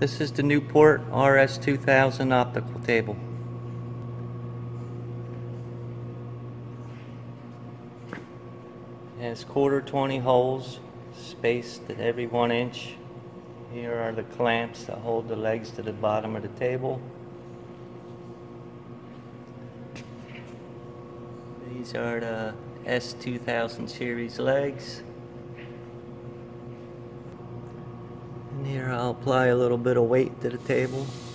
This is the Newport RS2000 optical table. It has 1/4 holes spaced at every 1 inch. Here are the clamps that hold the legs to the bottom of the table. These are the S2000 series legs. And here I'll apply a little bit of weight to the table.